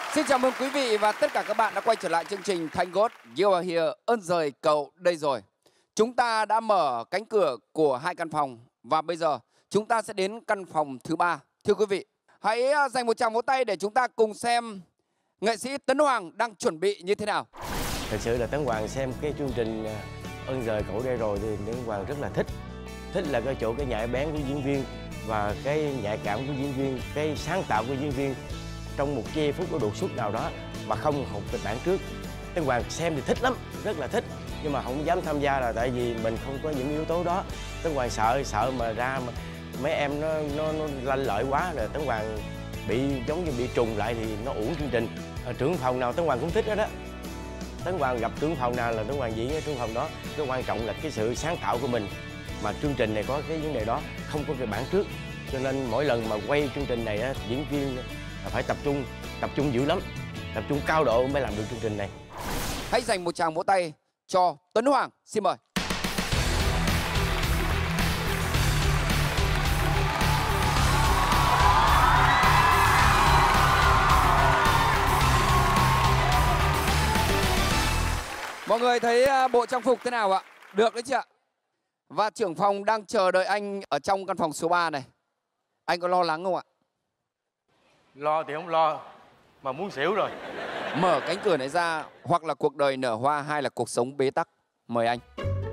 Xin chào mừng quý vị và tất cả các bạn đã quay trở lại chương trình Thank God You Are Here. Ơn giời cậu đây rồi. Chúng ta đã mở cánh cửa của 2 căn phòng và bây giờ chúng ta sẽ đến căn phòng thứ 3. Thưa quý vị, hãy dành một tràng vỗ tay để chúng ta cùng xem nghệ sĩ Tấn Hoàng đang chuẩn bị như thế nào. Thật sự là Tấn Hoàng xem cái chương trình Ơn giời cậu đây rồi thì Tấn Hoàng rất là thích. Thích là cái chỗ cái nhạy bén của diễn viên và cái nhạy cảm của diễn viên, cái sáng tạo của diễn viên trong một giây phút có đột xuất nào đó mà không học kịch bản trước. Tấn Hoàng xem thì thích lắm, rất là thích, nhưng mà không dám tham gia là tại vì mình không có những yếu tố đó. Tấn Hoàng sợ mà ra mà mấy em nó lanh lợi quá rồi Tấn Hoàng bị giống như bị trùng lại thì nó uổng chương trình. Trưởng phòng nào Tấn Hoàng cũng thích hết đó. Tấn Hoàng gặp trưởng phòng nào là Tấn Hoàng diễn ở trưởng phòng đó. Cái quan trọng là cái sự sáng tạo của mình, mà chương trình này có cái vấn đề đó, không có kịch bản trước, cho nên mỗi lần mà quay chương trình này á, diễn viên là phải tập trung dữ lắm, tập trung cao độ mới làm được chương trình này. Hãy dành một tràng vỗ tay cho Tấn Hoàng, xin mời. Mọi người thấy bộ trang phục thế nào ạ? Được đấy chị ạ. Và trưởng phòng đang chờ đợi anh ở trong căn phòng số 3 này. Anh có lo lắng không ạ? Lo thì không lo, mà muốn xỉu rồi. Mở cánh cửa này ra, hoặc là cuộc đời nở hoa hay là cuộc sống bế tắc. Mời anh.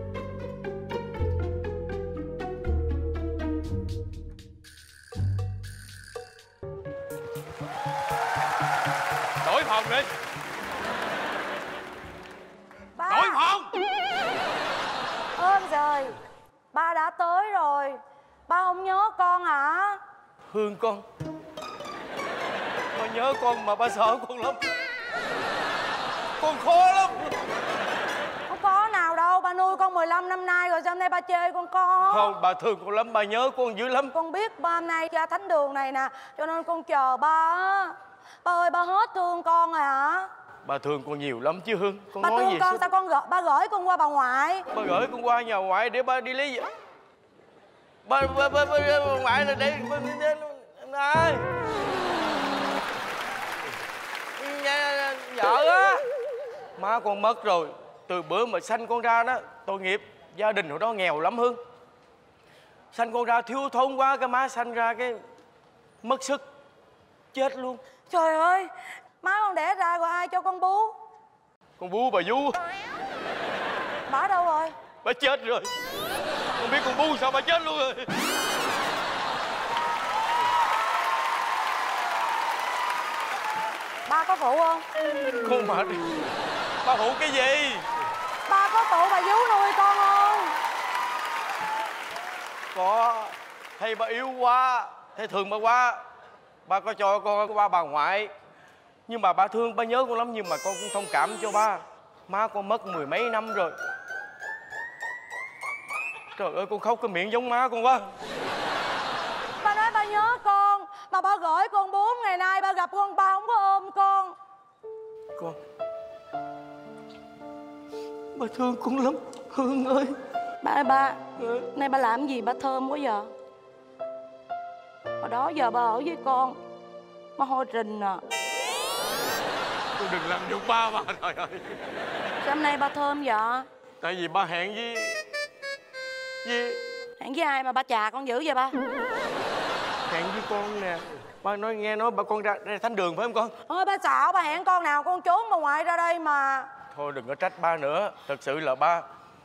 Đổi phòng đi. Ba. Đổi phòng. Ơn giời, ba đã tới rồi. Ba không nhớ con hả? Hương con, ba nhớ con mà ba sợ con lắm. Con khó lắm. Không có nào đâu, ba nuôi con 15 năm nay rồi, sao hôm nay ba chê con? Không, bà thương con lắm, bà nhớ con dữ lắm. Con biết ba hôm nay ra thánh đường này nè, cho nên con chờ ba á. Ba ơi, ba hết thương con rồi hả? Bà thương con nhiều lắm chứ Hương. Con Ba nói thương gì con sao ba gửi con qua bà ngoại? Ba gửi con qua nhà ngoại để ba đi lấy. Ba ngoại là để này. Vợ á, má con mất rồi. Từ bữa mà sanh con ra đó, tội nghiệp. Gia đình hồi đó nghèo lắm Hương. Sanh con ra thiếu thốn quá, cái má sanh ra cái mất sức, chết luôn. Trời ơi, má con đẻ ra rồi ai cho con bú? Con bú bà vú. Bả đâu rồi? Bà chết rồi. Không biết con bú sao bà chết luôn rồi. Ba có phụ không? Con mà đi. Ba phụ cái gì? Ba có phụ bà vú nuôi con không? Có. Thấy ba yếu quá, thấy thương ba quá, ba có cho con qua bà ngoại. Nhưng mà ba thương, ba nhớ con lắm, nhưng mà con cũng thông cảm cho ba. Má con mất 10 mấy năm rồi. Trời ơi, con khóc cái miệng giống má con quá. Ba nói ba nhớ con, mà ba gửi con 4 ngày nay ba gặp con, ba không có ôm con. Con, ba thương con lắm Hương ơi. Ba ơi ba, nay ba làm gì ba thơm quá giờ? Hồi đó giờ ba ở với con, ba hôi rình à. Con đừng làm nhục ba mà, trời ơi. Sao hôm nay ba thơm vậy? Tại vì ba hẹn với Hẹn với ai mà ba chà con dữ vậy ba? hẹn với con nè. Ba nghe nói ba con ra thánh đường phải không con? Ôi ba xạo, ba hẹn con nào con trốn bà ngoại ra đây mà. Thôi đừng có trách ba nữa. Thật sự là ba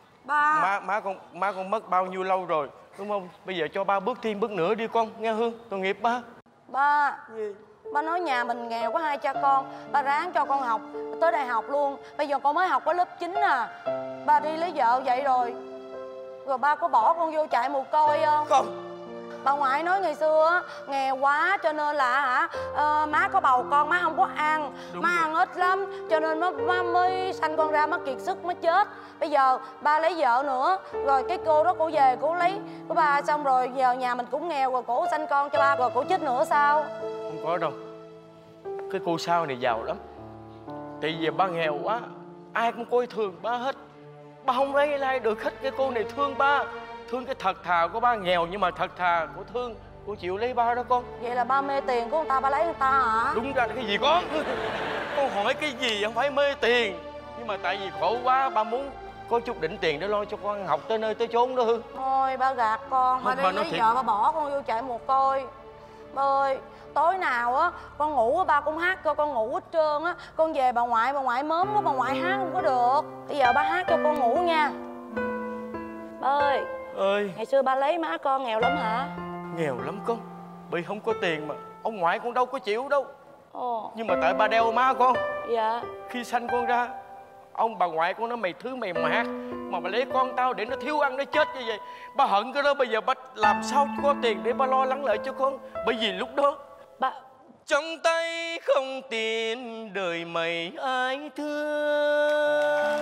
má con mất bao nhiêu lâu rồi, đúng không? Bây giờ cho ba bước thêm bước nữa đi con, nghe Hương, tội nghiệp ba. Ba Gì? ba nói nhà mình nghèo có 2 cha con, ba ráng cho con học tới đại học luôn. Bây giờ con mới học có lớp 9 à. Ba đi lấy vợ vậy rồi ba có bỏ con vô trại mồ côi không? Không. Bà ngoại nói ngày xưa á, nghèo quá cho nên là má có bầu con má không có ăn. Đúng má rồi. ăn ít lắm cho nên má mới sanh con ra, má kiệt sức mới chết. Bây giờ ba lấy vợ nữa rồi cái cô đó cổ về cổ lấy của ba, xong rồi giờ nhà mình cũng nghèo rồi cổ sanh con cho ba rồi cổ chết nữa sao? Không có đâu. Cái cô Sao này giàu lắm. Tại vì ba nghèo quá, ai cũng coi thường ba hết. Ba không lấy ai được hết. Cái cô này thương ba, thương cái thật thà của ba, nghèo nhưng mà thật thà của thương. Cô chịu lấy ba đó con. Vậy là ba mê tiền của người ta, ba lấy người ta hả? Đúng ra là cái gì con? Con hỏi cái gì không phải mê tiền. Nhưng mà tại vì khổ quá, ba muốn có chút đỉnh tiền để lo cho con ăn học tới nơi tới chốn đó. Thôi ba gạt con, ba đi lấy vợ ba bỏ con vô chạy một coi. Ba ơi, tối nào á con ngủ á ba cũng hát cho con ngủ hết trơn á. Con về bà ngoại mớm quá, bà ngoại hát không có được. Bây giờ ba hát cho con ngủ nha. Ba ơi. Ngày xưa ba lấy má con nghèo lắm hả? Nghèo lắm con, bởi không có tiền mà ông ngoại con đâu có chịu đâu. Ồ. Nhưng mà tại ba đeo má con. Dạ. Khi sanh con ra, ông bà ngoại con nói mày thứ mày mạt mà mày lấy con tao để nó thiếu ăn nó chết như vậy. Ba hận cái đó, bây giờ ba làm sao có tiền để ba lo lắng lợi cho con. Bởi vì lúc đó ba trong tay không tiền, đời mày ai thương.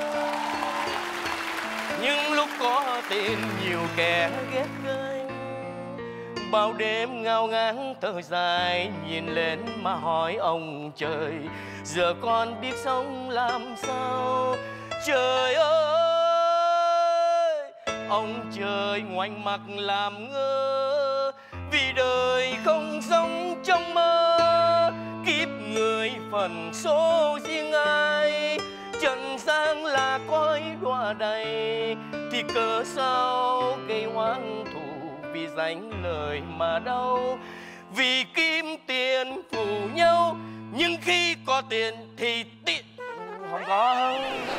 Nhưng lúc có tiền nhiều kẻ ghét ganh. Bao đêm ngao ngán thở dài, nhìn lên mà hỏi ông trời, giờ con biết sống làm sao. Trời ơi, ông trời ngoảnh mặt làm ngơ, vì đời không sống trong mơ. Kiếp người phần số riêng ai, trần gian là cõi đọa đầy, thì cớ sao gây oán thù vì danh lời mà đau. Vì kim tiền phù nhau, nhưng khi có tiền thì tiền không có.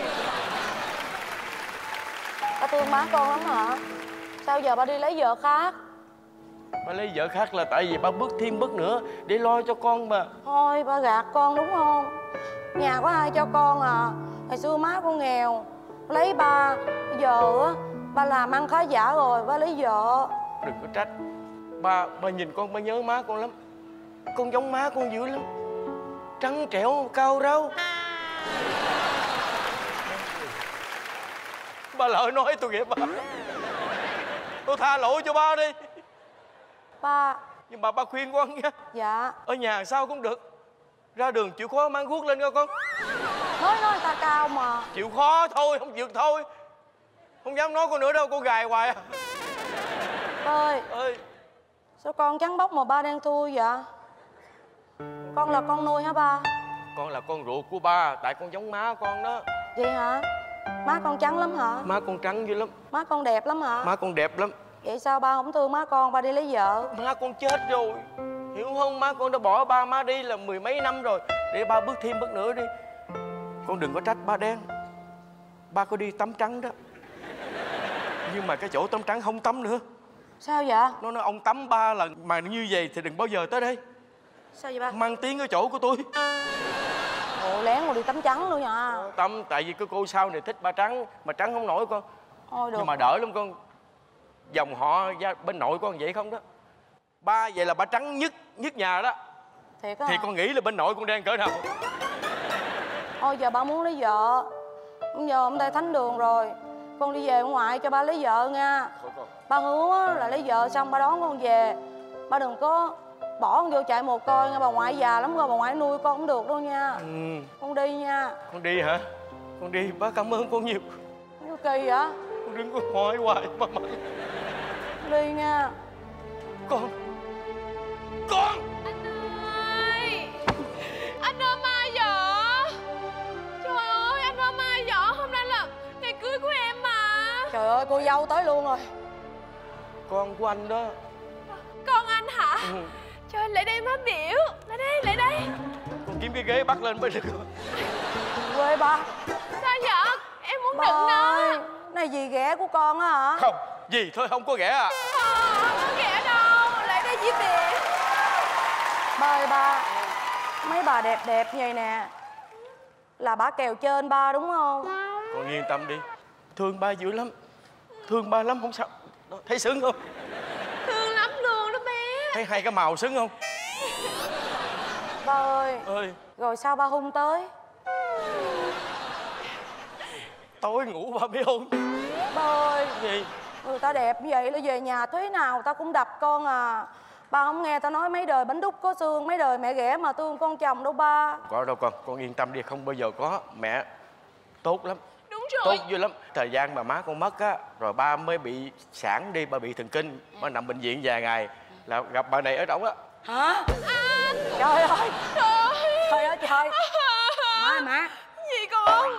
ba thương má con lắm hả? Sao giờ ba đi lấy vợ khác? Ba lấy vợ khác là tại vì ba bước thêm bước nữa để lo cho con mà. Thôi ba gạt con đúng không? Nhà có ai cho con à? Hồi xưa má con nghèo, lấy ba. Bây giờ á ba làm ăn khá giả rồi, ba lấy vợ. Đừng có trách. Ba nhìn con ba nhớ má con lắm. Con giống má con dữ lắm. Trắng trẻo cao ráo. Ba lỡ nói tôi ghét ba. Tôi tha lỗi cho ba đi. Ba. Nhưng mà ba khuyên con nha. Dạ. Ở nhà sao cũng được, ra đường chịu khó mang guốc lên nha con. Nói người ta cao mà. Chịu khó thôi, không chịu thôi. Không dám nói con nữa đâu, con gài hoài à. Ba ơi. Sao con trắng bóc mà ba đang thui vậy? Con là con nuôi hả ba? Con là con ruột của ba, tại con giống má con đó. Vậy hả? Má con trắng lắm hả? Má con trắng dữ lắm. Má con đẹp lắm hả? Má con đẹp lắm. Vậy sao ba không thương má con, ba đi lấy vợ? Má con chết rồi, hiểu không? Má con đã bỏ ba má đi là mười mấy năm rồi. Để ba bước thêm bước nữa đi. Con đừng có trách ba đen. Ba có đi tắm trắng đó, nhưng mà cái chỗ tắm trắng không tắm nữa. Sao vậy? Nó nói ông tắm 3 lần mà như vậy thì đừng bao giờ tới đây. Sao vậy ba? Mang tiếng ở chỗ của tôi. Ồ, lén rồi đi tắm trắng luôn nha. Tắm tại vì cái cô sau này thích ba trắng, mà trắng không nổi con. Thôi được. Nhưng mà đỡ lắm con. Dòng họ bên nội con vậy không đó. Ba vậy là ba trắng nhất nhà đó. Thiệt á? Thì con nghĩ là bên nội con đang cỡ nào? Thôi giờ ba muốn lấy vợ. Bây giờ hôm nay thánh đường rồi, con đi về ngoại cho ba lấy vợ nha. Ba hứa là lấy vợ xong ba đón con về. Ba đừng có bỏ con vô chạy mồ côi nha, bà ngoại già lắm rồi, bà ngoại nuôi con không được đâu nha. Con đi nha. Con đi hả? Con đi, bác cảm ơn con nhiều. Cái kỳ vậy? Con đừng có hỏi hoài ba mà. Đi nha. Con. Anh ơi mai vợ. Trời ơi anh ơi mai vợ, hôm nay là ngày cưới của em mà. Trời ơi cô dâu tới luôn rồi. Con của anh đó. Con anh hả? Trời lại đây má biểu. Lại đây. Con kiếm cái ghế bắt lên mới được. Quê ba. Sao vậy? Em muốn Ba đựng ơi, đó. này gì ghẻ của con á hả? Không, gì thôi không có ghẻ à. Không có ghẻ đâu. Lại đây với biểu. Ba ơi ba, mấy bà đẹp đẹp như vậy nè là bà kèo trên ba đúng không? Con yên tâm đi. Thương ba dữ lắm. Thương ba lắm không sao. Đó, thấy sướng không? Thương lắm luôn đó bé. Thấy hai cái màu sướng không? Ba ơi. Rồi sao ba hung tới? Tối ngủ ba mới hôn. Ba ơi. Gì? Người ta đẹp như vậy là về nhà thế nào ta cũng đập con à. Ba không nghe ta nói mấy đời bánh đúc có xương, mấy đời mẹ ghẻ mà thương con chồng đâu ba. Có đâu con yên tâm đi, không bao giờ có. Mẹ tốt lắm. Đúng rồi. Tốt dữ lắm. Thời gian mà má con mất á, rồi ba mới bị sản đi, ba bị thần kinh, ba nằm bệnh viện vài ngày. là gặp bà này ở trỏng á. Hả? Trời ơi. Trời ơi trời. Má. Gì con?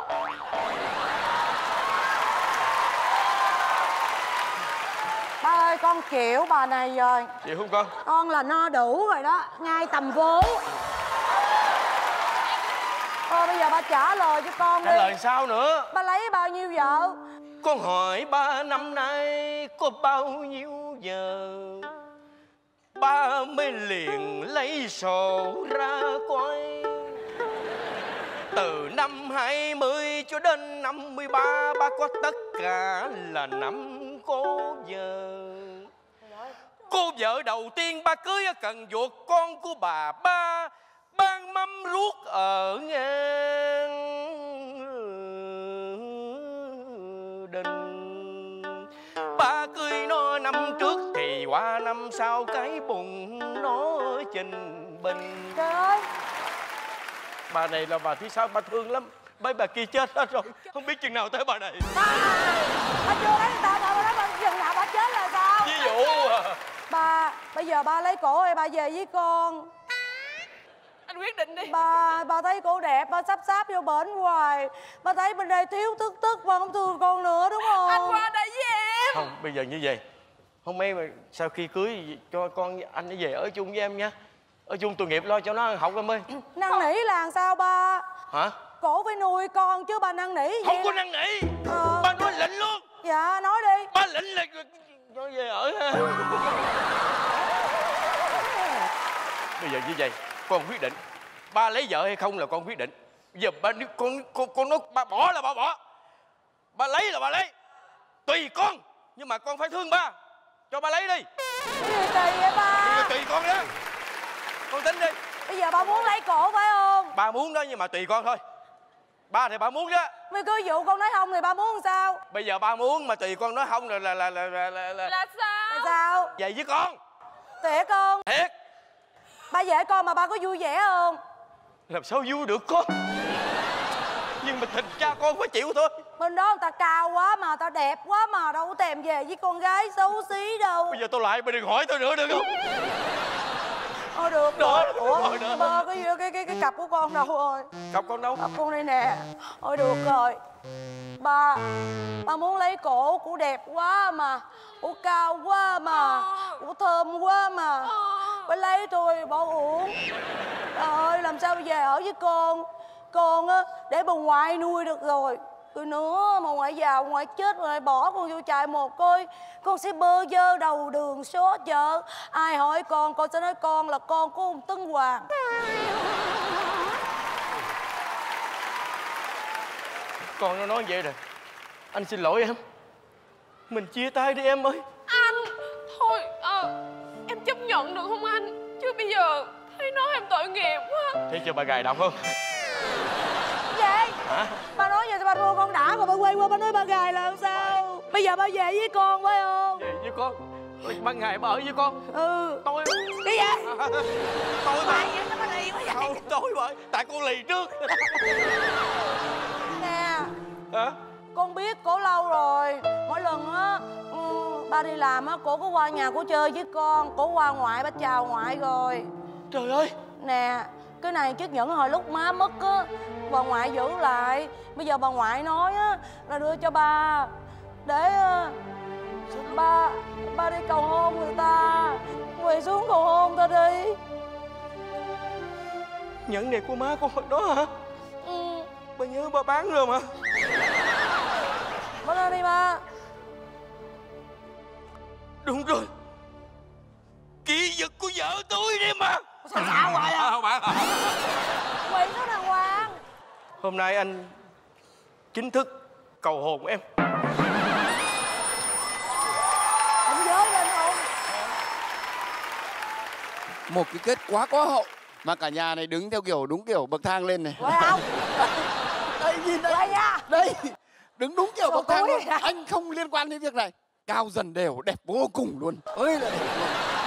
Ba ơi con chịu bà này rồi. Chịu không con? Con là no đủ rồi đó, ngay tầm vốn. Thôi bây giờ ba trả lời cho con đi. Trả lời sao nữa? Ba lấy bao nhiêu vợ? Con hỏi ba năm nay có bao nhiêu giờ, ba mới liền lấy sổ ra coi. Từ năm 20 cho đến 53 ba có tất cả là 5 cô vợ. Cô vợ đầu tiên ba cưới cần vuột con của bà, ba ban mâm ruốc ở ngang đình. Ba cưới nó năm trước thì qua năm sau cái bụng nó trình bình. Trời ơi. Bà này là bà thứ sáu, ba thương lắm. Mấy bà kia chết hết rồi, không biết chừng nào tới bà này. Ba chưa lấy người ta mà nói chừng nào bà chết là sao? Ví dụ Ba, bây giờ ba lấy cổ hay ba về với con? Anh quyết định đi. Ba thấy cổ đẹp, ba sắp vô bển hoài. Ba thấy bên đây thiếu tức ba không thương con nữa đúng không? Anh qua đây với em. không, bây giờ như vậy. Không mấy mà sau khi cưới cho con anh nó về ở chung với em nha. Ở chung tội nghiệp lo cho nó ăn học em ơi. Năn nỉ là làm sao ba? Hả? Cổ phải nuôi con chứ ba năn nỉ gì? Không có năn nỉ. Ba nói lệnh luôn. Dạ nói đi. Ba lệnh là cho về ở ha. Bây giờ như vậy con quyết định. Ba lấy vợ hay không là con quyết định. Bây giờ ba nếu con nói ba bỏ là ba bỏ, ba lấy là ba lấy, tùy con. Nhưng mà con phải thương ba, cho ba lấy đi. Cái gì kỳ vậy ba? Tùy con đó. Con tính đi. Bây giờ ba muốn lấy cổ phải không? Ba muốn đó nhưng mà tùy con thôi. Ba thì ba muốn đó. Mấy cứ dụ con nói không thì ba muốn làm sao? Bây giờ ba muốn mà tùy con nói không rồi là Là sao? Là sao? vậy với con. Thiệt không? Thiệt. Ba về con mà ba có vui vẻ không? Làm sao vui được con. Nhưng mà thành cha con phải chịu thôi. Bên đó người ta cao quá mà, ta đẹp quá mà, đâu có thèm về với con gái xấu xí đâu. Bây giờ tôi lại bà đừng hỏi tôi nữa được không? Thôi được Đó, rồi. Ủa, rồi đó. ba cái cặp của con đâu rồi? Cặp con đâu? Cặp con đây nè. Thôi được rồi. Ba muốn lấy cổ đẹp quá mà, cổ cao quá mà, cổ thơm quá mà. Ba lấy tôi bỏ uổng. Trời ơi làm sao về ở với con á để bà ngoại nuôi được rồi. Rồi nữa mà ngoại già ngoại chết rồi bỏ con vô trại mồ côi, con sẽ bơ vơ đầu đường xó chợ. Ai hỏi con sẽ nói con là con của ông Tấn Hoàng. Con nó nói vậy rồi. Anh xin lỗi em. Mình chia tay đi em ơi. Anh thôi em chấp nhận được không anh? Chứ bây giờ thấy nói em tội nghiệp quá. Thấy chưa bà gài độc không? Vậy Hả? ba nói vậy ba thua con đã rồi ba quay qua ba nói ba gài là sao? Bây giờ ba về với con phải không? Về với con. Ban ngày bà ở với con. Tôi Cái gì? tôi mà. Vậy sao ba lì quá vậy? Không, tôi bởi tại con lì trước. Nè Hả? con biết cổ lâu rồi. Mỗi lần á ba đi làm á cổ có qua nhà cổ chơi với con. Cổ qua ngoại ba chào ngoại rồi. Trời ơi. Nè cái này chiếc nhẫn hồi lúc má mất á bà ngoại giữ lại. Bây giờ bà ngoại nói á là đưa cho ba để ba đi cầu hôn người ta. Quỳ xuống cầu hôn ta đi. Nhẫn này của má con hồi đó hả? Ba nhớ ba bán rồi mà. Ba lên đi ba. Đúng rồi. Kỷ vật của vợ tôi đi mà. Sao vậy à? Không bạn. Quỳ xuống đàng hoàng. Hôm nay anh chính thức cầu hôn em. Không giới lên không? Một cái kết quá có hậu. Mà cả nhà này đứng theo đúng kiểu bậc thang lên này. Quay không? Đây nhìn đây. Quay nha. Đây. Đứng đúng kiểu bậc thang luôn. à? Anh không liên quan đến việc này. Cao dần đều, đẹp vô cùng luôn. Ơi là đẹp luôn.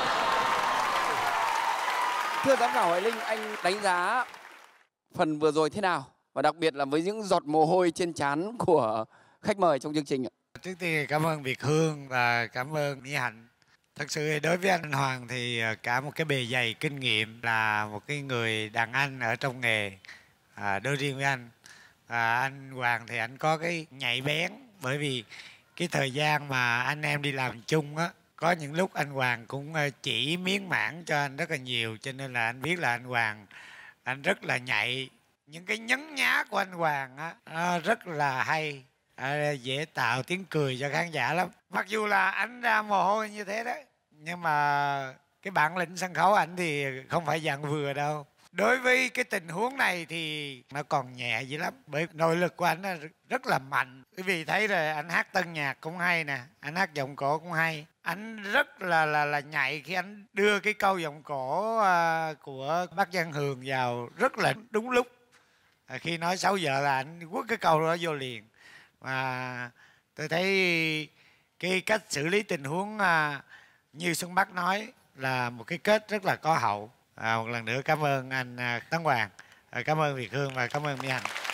Thưa giám khảo Hoài Linh, anh đánh giá phần vừa rồi thế nào? Và đặc biệt là với những giọt mồ hôi trên trán của khách mời trong chương trình ạ. Trước tiên cảm ơn Việt Hương và cảm ơn Mỹ Hạnh. Thật sự thì đối với anh Hoàng thì cả một cái bề dày kinh nghiệm, là một cái người đàn anh ở trong nghề. Đối riêng với anh, anh Hoàng thì anh có cái nhạy bén, bởi vì cái thời gian mà anh em đi làm chung á, có những lúc anh Hoàng cũng chỉ miến mãn cho anh rất là nhiều, cho nên là anh biết là anh Hoàng anh rất là nhạy. Những cái nhấn nhá của anh Hoàng á rất là hay, dễ tạo tiếng cười cho khán giả lắm. Mặc dù là anh ra mồ hôi như thế đấy, nhưng mà cái bản lĩnh sân khấu ảnh thì không phải dạng vừa đâu. Đối với cái tình huống này thì nó còn nhẹ dữ lắm, bởi nội lực của anh rất là mạnh. Quý vị thấy rồi, anh hát tân nhạc cũng hay nè, anh hát giọng cổ cũng hay. Anh rất là nhạy khi anh đưa cái câu giọng cổ của bác Văn Hường vào rất là đúng lúc. Khi nói 6 giờ là anh quất cái câu đó vô liền. Và tôi thấy cái cách xử lý tình huống như Xuân Bắc nói là một cái kết rất là có hậu. Một lần nữa cảm ơn anh Tấn Hoàng, cảm ơn Việt Hương và cảm ơn Mỹ Hạnh.